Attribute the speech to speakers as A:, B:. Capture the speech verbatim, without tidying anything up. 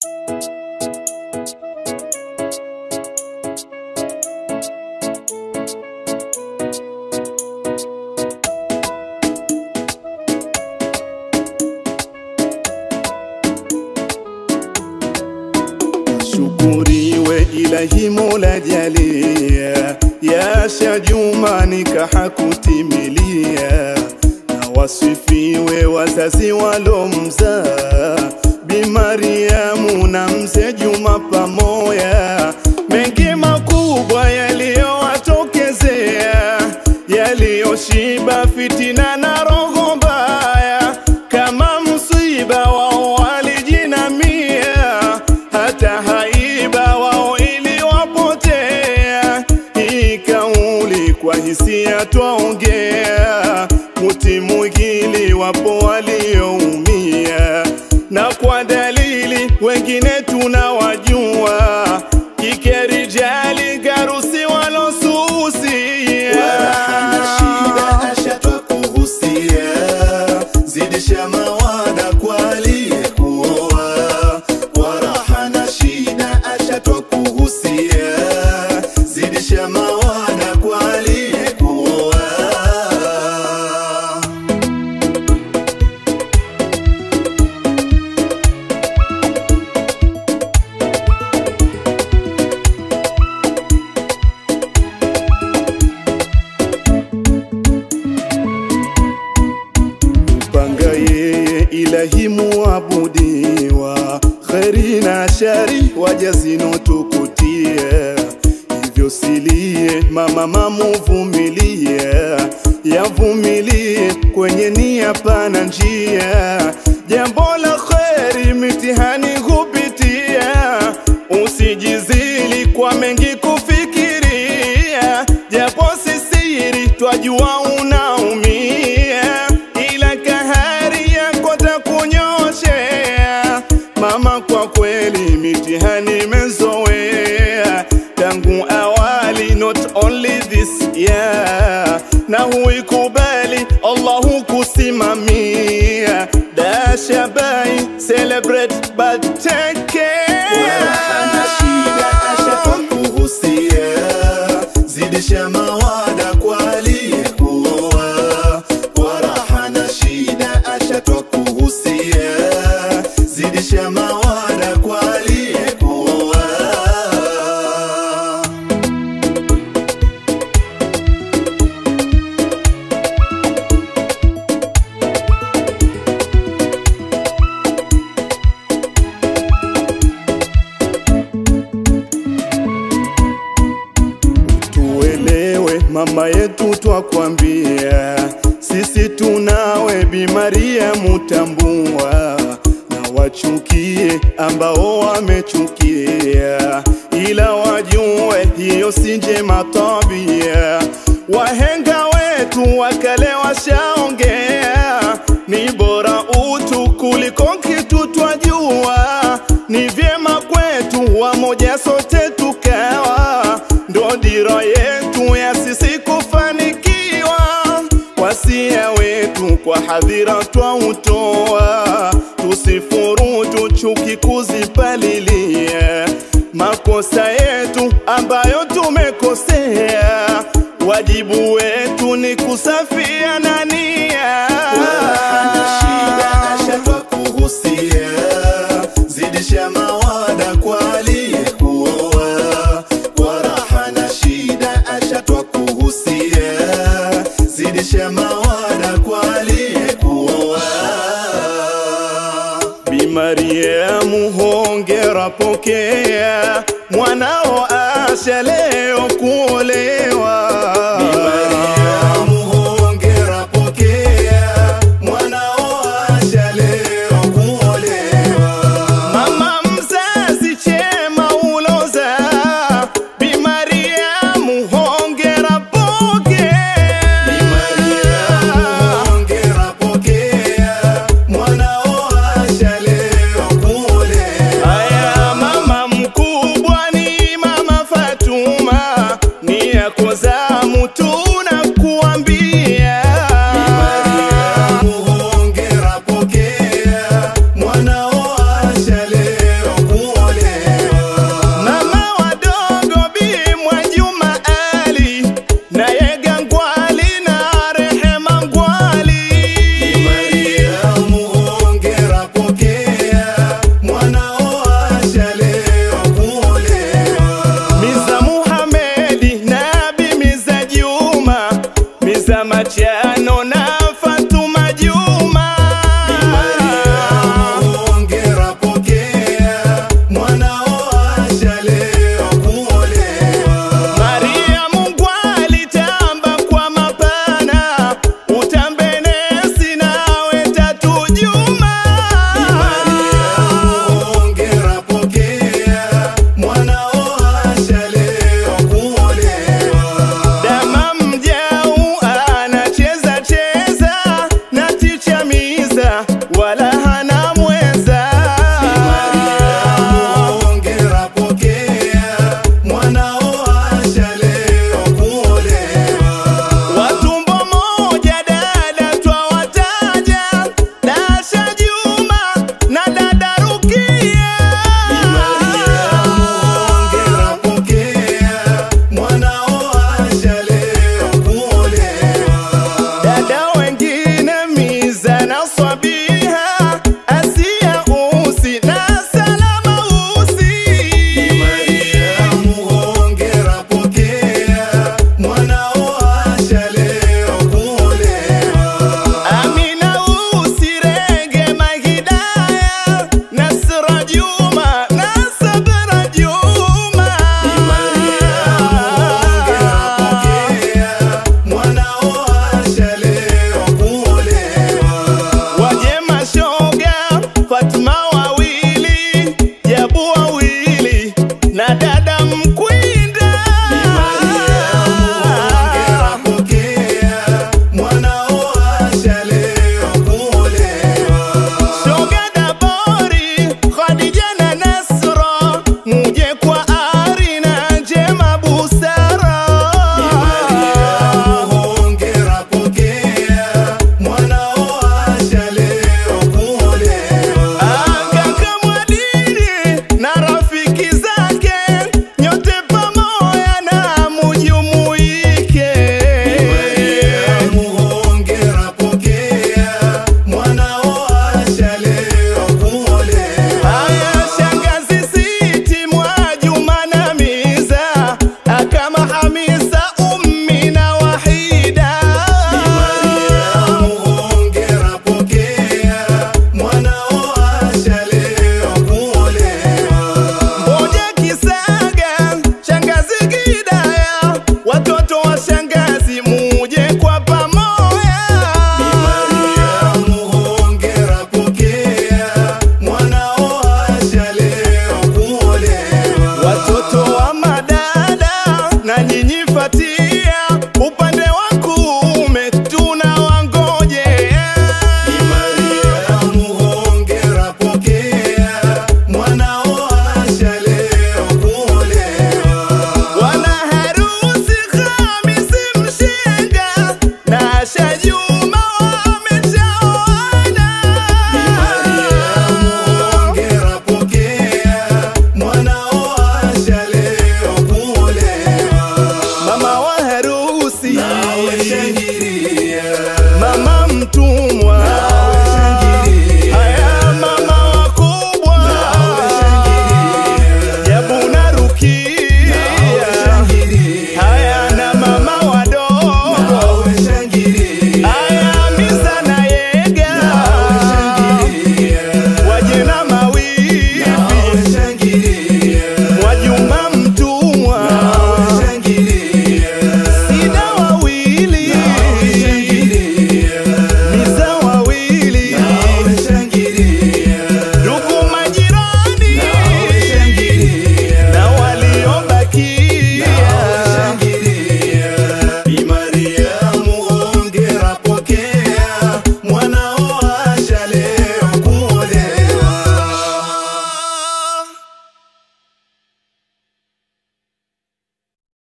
A: Shukuriwe Ilahi Mola jalia, ya Shajuma nikaha kutimilia. Na wasifiwe wazazi walomzaa, Bi Mariamu na Mzee Juma pamoja. Mengi makubwa yaliyowatokezea, yaliyoshiba fitina na roho mbaya. Kama msiba wao walijinamia, hata haiba wao iliwapotea. Hii kauli kwa hisia twaongea, mutimugili wapo walioumia. Na kwa dalili wengine tunawajua, kikerijali garusi walosusia.
B: Warahana shida ashatwa kuhusia, zidisha mawada kwa aliyekuoa. Warahana shida ashatwa kuhusia, zidisha mawada kwa aliyekuoa.
A: Panga yeye Ilahi muabudiwa, kheri na shari wajazino tukutie. Hivyo silie mama mamuvumilie, yavumilie kwenye nia pana njia. Jambo la kheri mitihani kupitia, usijizili kwa mengi kufikiria. Japo sisiri twajua unaumia, ila kahari yako takunyoshea. Mama kwa kweli mitihani mezoea, tangu awali not only this year. Na huikubali Allahu kusimamia, dasha bai celebrate but take care.
B: Warahana shida ashatwa kuhusia, zidisha mawada kwa aliyekuoa. Warahana shida ashatwa kuhusia, zidisha mawada kwa aliyekuoa.
A: Tuelewe mama yetu twakwambia, sisi tunawe Bi Mariamu tambua. Na wachukie ambao wamechukia, ila wajue hiyo si njema tabia. Wahenga wetu wakale washaongea, ni bora utu kuliko kitu twajua. Ni vyema kwetu wamoja sote tukawa, ndo dira yetu ya sisi kufanikiwa. Wasia wetu kwa hadhira twautoa, tusifurutu chuki kuzipalilia. Makosa yetu ambayo tumekosea, wajibu wetu ni kusafia na nia.
B: Warahana shida ashatwa kuhusia, zidisha mawada kwa aliyekuoa. Warahana shida ashatwa kuhusia, zidisha mawada kwa aliyekuoa.
A: Bi Mariamu hongera pokea, mwanao asha leo ku